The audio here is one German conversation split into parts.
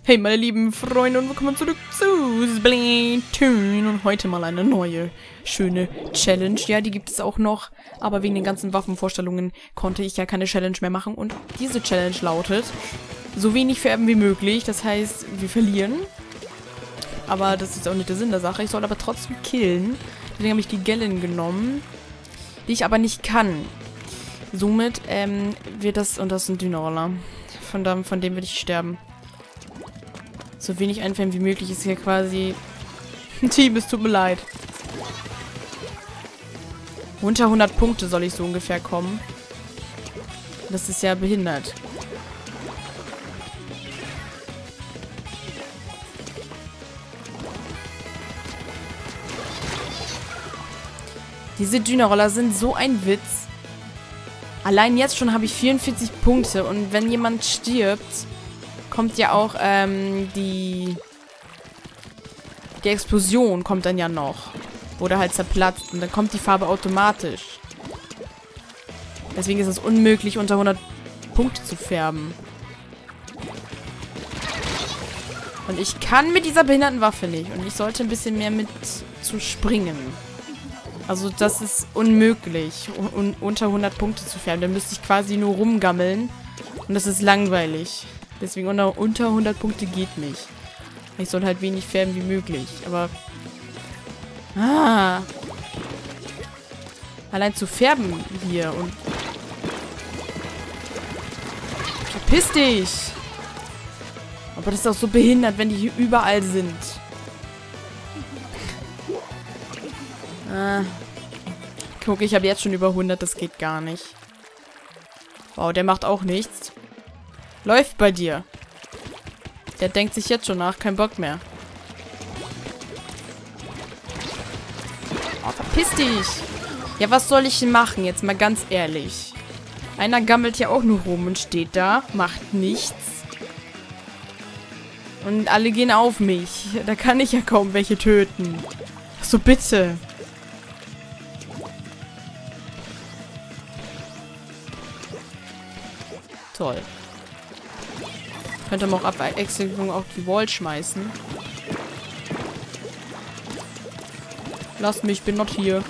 Hey meine lieben Freunde und willkommen zurück zu Splatoon und heute mal eine neue, schöne Challenge. Ja, die gibt es auch noch, aber wegen den ganzen Waffenvorstellungen konnte ich ja keine Challenge mehr machen und diese Challenge lautet, so wenig färben wie möglich, das heißt, wir verlieren. Aber das ist auch nicht der Sinn der Sache, ich soll aber trotzdem killen. Deswegen habe ich die Gallon genommen, die ich aber nicht kann. Somit wird das, und das ist ein Dynoroller, von dem würde ich sterben. So wenig einfällen wie möglich ist hier quasi ein Team, es tut mir leid. Unter 100 Punkte soll ich so ungefähr kommen. Das ist ja behindert. Diese Dynoroller sind so ein Witz. Allein jetzt schon habe ich 44 Punkte und wenn jemand stirbt, kommt ja auch die Explosion kommt dann ja noch. Oder halt zerplatzt. Und dann kommt die Farbe automatisch. Deswegen ist es unmöglich, unter 100 Punkte zu färben. Und ich kann mit dieser behinderten Waffe nicht. Und ich sollte ein bisschen mehr mit zu springen. Also das ist unmöglich, unter 100 Punkte zu färben. Dann müsste ich quasi nur rumgammeln. Und das ist langweilig. Deswegen unter 100 Punkte geht nicht. Ich soll halt wenig färben wie möglich. Aber... allein zu färben hier und... Verpiss dich! Aber das ist auch so behindert, wenn die hier überall sind. Guck, ich habe jetzt schon über 100. Das geht gar nicht. Wow, der macht auch nichts. Läuft bei dir. Der denkt sich jetzt schon nach, kein Bock mehr. Oh, verpiss dich! Ja, was soll ich denn machen? Jetzt mal ganz ehrlich. Einer gammelt ja auch nur rum und steht da, macht nichts. Und alle gehen auf mich. Da kann ich ja kaum welche töten. So, bitte. Toll. Könnte man auch Abwechslung auf die Wall schmeißen. Lass mich, ich bin noch hier.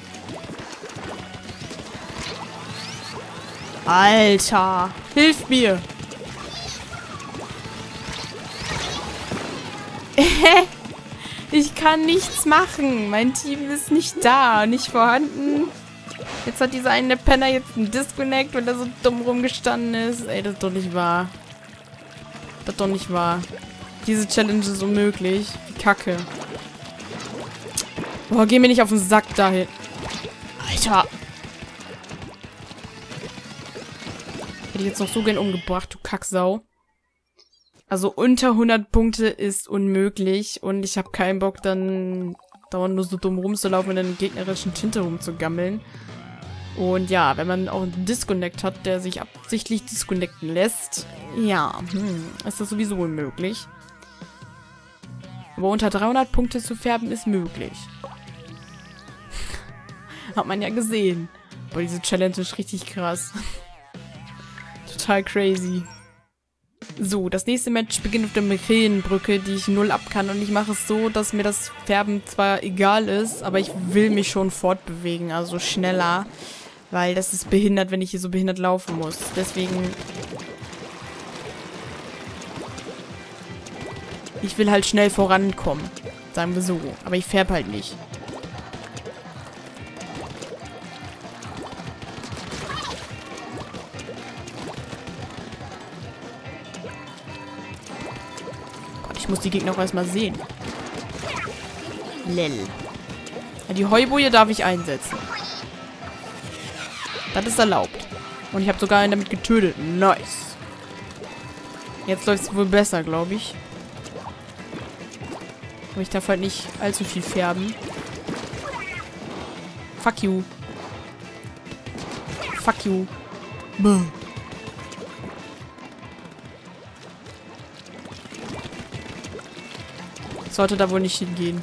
Alter, hilf mir! Ich kann nichts machen. Mein Team ist nicht da, nicht vorhanden. Jetzt hat dieser eine Penner jetzt einen Disconnect, weil er so dumm rumgestanden ist. Ey, das ist doch nicht wahr. Das ist doch nicht wahr. Diese Challenge ist unmöglich. Wie Kacke. Boah, geh mir nicht auf den Sack dahin. Alter. Hätte ich jetzt noch so gern umgebracht, du Kacksau. Also unter 100 Punkte ist unmöglich. Und ich habe keinen Bock, dann dauernd nur so dumm rumzulaufen und in der gegnerischen Tinte rumzugammeln. Und ja, wenn man auch einen Disconnect hat, der sich absichtlich disconnecten lässt, ja, ist das sowieso unmöglich. Aber unter 300 Punkte zu färben ist möglich. Hat man ja gesehen. Boah, diese Challenge ist richtig krass. Total crazy. So, das nächste Match beginnt auf der Marienbrücke, die ich 0 ab kann. Und ich mache es so, dass mir das Färben zwar egal ist, aber ich will mich schon fortbewegen, also schneller. Weil das ist behindert, wenn ich hier so behindert laufen muss. Deswegen... Ich will halt schnell vorankommen. Sagen wir so. Aber ich färbe halt nicht. Gott, ich muss die Gegner auch erstmal sehen. Lel. Ja, die Heuboje darf ich einsetzen. Das ist erlaubt. Und ich habe sogar einen damit getötet. Nice. Jetzt läuft es wohl besser, glaube ich. Aber ich darf halt nicht allzu viel färben. Fuck you. Fuck you. Buh. Sollte da wohl nicht hingehen.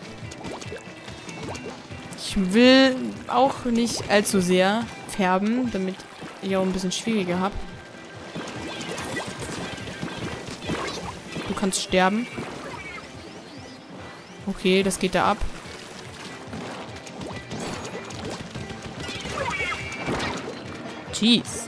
Ich will auch nicht allzu sehr färben, damit ich auch ein bisschen schwieriger habe. Du kannst sterben. Okay, das geht da ab. Jeez.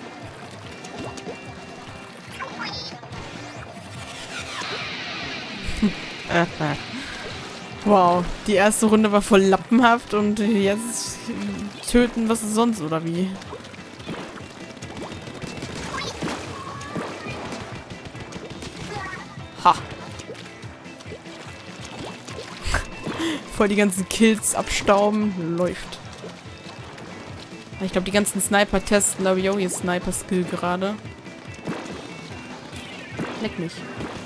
Wow, die erste Runde war voll lappenhaft und jetzt töten was sonst, oder wie? Ha. Voll die ganzen Kills abstauben. Läuft. Ich glaube, die ganzen Sniper testen, glaube ich, auch ihr Sniper-Skill gerade. Leck mich.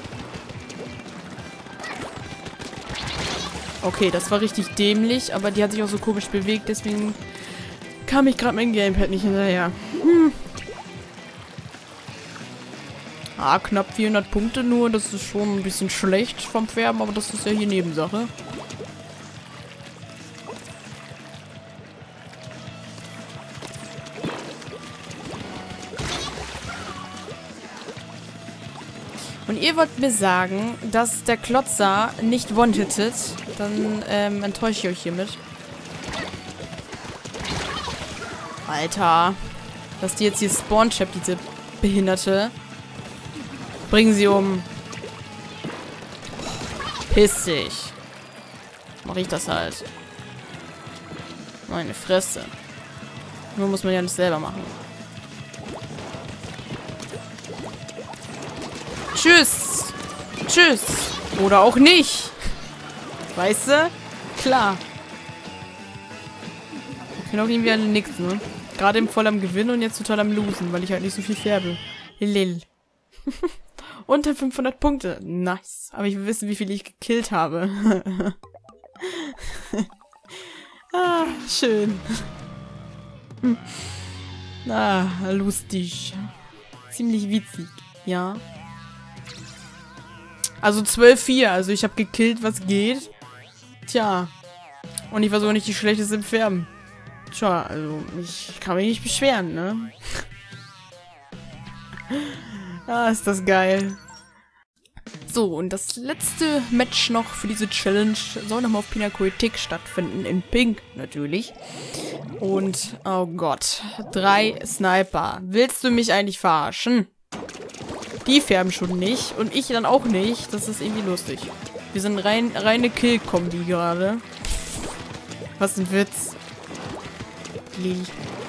Okay, das war richtig dämlich, aber die hat sich auch so komisch bewegt, deswegen kam ich gerade mein Gamepad nicht hinterher. Ah, knapp 400 Punkte nur, das ist schon ein bisschen schlecht vom Färben, aber das ist ja hier Nebensache. Und ihr wollt mir sagen, dass der Klotzer nicht one-hittet, dann enttäusche ich euch hiermit. Alter. Dass die jetzt hier Spawn-Chap, diese Behinderte. Bringen sie um. Piss dich. Mach ich das halt. Meine Fresse. Nur muss man ja nicht selber machen. Tschüss. Tschüss. Oder auch nicht. Weißt du? Klar. Wir können auch irgendwie alle nix, ne? Gerade im voll am Gewinn und jetzt total am Losen, weil ich halt nicht so viel färbe. Lil. Unter 500 Punkte. Nice. Aber ich will wissen, wie viel ich gekillt habe. Ah, schön. Ah, lustig. Ziemlich witzig. Ja. Also 12-4. Also ich habe gekillt, was geht. Tja. Und ich war sogar nicht die schlechteste im Färben. Tja, also ich kann mich nicht beschweren, ne? Ah, ist das geil. So, und das letzte Match noch für diese Challenge soll nochmal auf Pinakothek stattfinden. In Pink, natürlich. Und, oh Gott. 3 Sniper. Willst du mich eigentlich verarschen? Die färben schon nicht. Und ich dann auch nicht. Das ist irgendwie lustig. Wir sind reine Kill-Kombi gerade. Was ein Witz. Lili.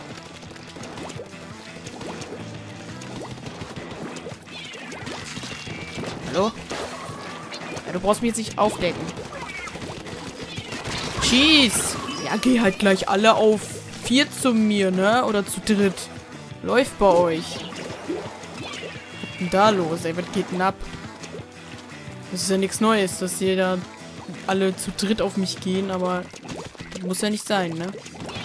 Hallo? Ja, du brauchst mich jetzt nicht aufdecken. Jeez. Ja, geh halt gleich alle auf 4 zu mir, ne? Oder zu dritt. Läuft bei euch. Was ist denn da los, ey? Was geht denn ab? Das ist ja nichts Neues, dass jeder alle zu dritt auf mich gehen, aber das muss ja nicht sein, ne?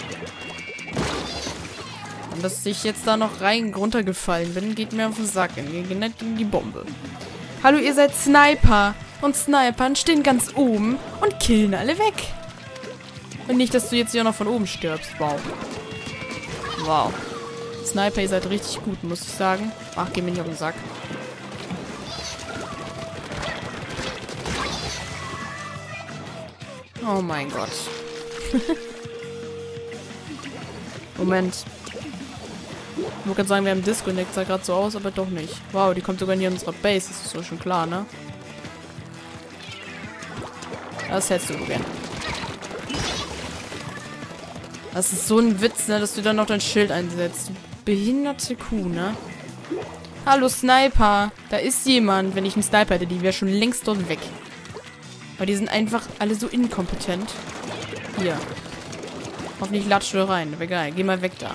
Und dass ich jetzt da noch runtergefallen bin, geht mir auf den Sack. Geht nicht in die Bombe. Hallo, ihr seid Sniper. Und Snipern stehen ganz oben und killen alle weg. Und nicht, dass du jetzt hier noch von oben stirbst. Wow. Wow. Sniper, ihr seid richtig gut, muss ich sagen. Ach, geh mir nicht auf den Sack. Oh mein Gott. Moment. Ich wollte gerade sagen, wir haben Disconnect, sah gerade so aus, aber doch nicht. Wow, die kommt sogar in unserer Base, das ist so schon klar, ne? Das hättest du gern. Das ist so ein Witz, ne, dass du dann noch dein Schild einsetzt. Behinderte Kuh, ne? Hallo, Sniper. Da ist jemand. Wenn ich einen Sniper hätte, die wäre schon längst dort weg. Aber die sind einfach alle so inkompetent. Hier. Hoffentlich latscht du rein. Wäre geil. Geh mal weg da.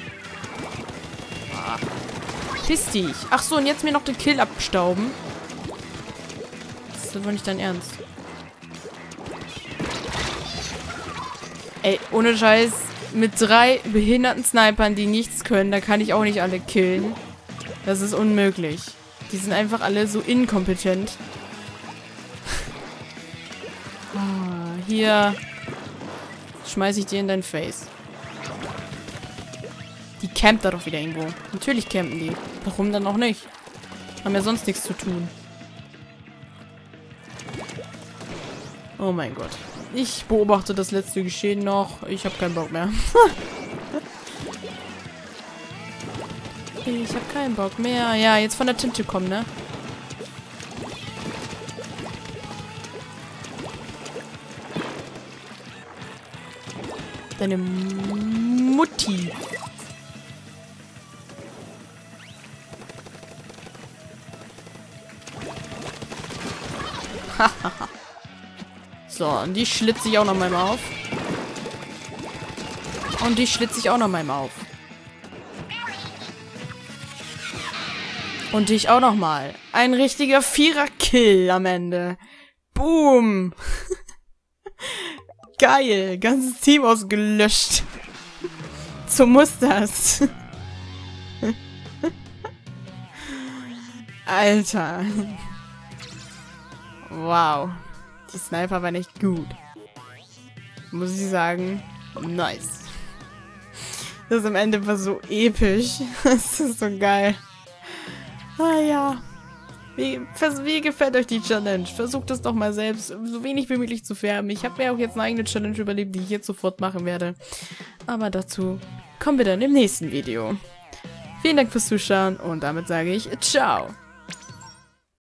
Ah. Piss dich. Ach so, und jetzt mir noch den Kill abstauben. Das ist wohl nicht dein Ernst. Ey, ohne Scheiß. Mit 3 behinderten Snipern, die nichts können, da kann ich auch nicht alle killen. Das ist unmöglich. Die sind einfach alle so inkompetent. Hier schmeiße ich dir in dein Face. Die campt da doch wieder irgendwo. Natürlich campen die. Warum dann auch nicht? Haben ja sonst nichts zu tun. Oh mein Gott. Ich beobachte das letzte Geschehen noch. Ich habe keinen Bock mehr. Ich habe keinen Bock mehr. Ja, jetzt von der Tinte kommen, ne? Deine Mutti. So, und die schlitze ich auch noch mal auf. Und die schlitze ich auch noch mal auf. Und dich auch noch mal. Ein richtiger Vierer-Kill am Ende. Boom. Geil. Ganzes Team ausgelöscht. So muss das. Alter. Wow. Die Sniper waren echt gut. Muss ich sagen. Nice. Das am Ende war so episch. Das ist so geil. Ah ja. Wie gefällt euch die Challenge? Versucht es doch mal selbst, so wenig wie möglich zu färben. Ich habe mir auch jetzt eine eigene Challenge überlebt, die ich jetzt sofort machen werde. Aber dazu kommen wir dann im nächsten Video. Vielen Dank fürs Zuschauen und damit sage ich ciao.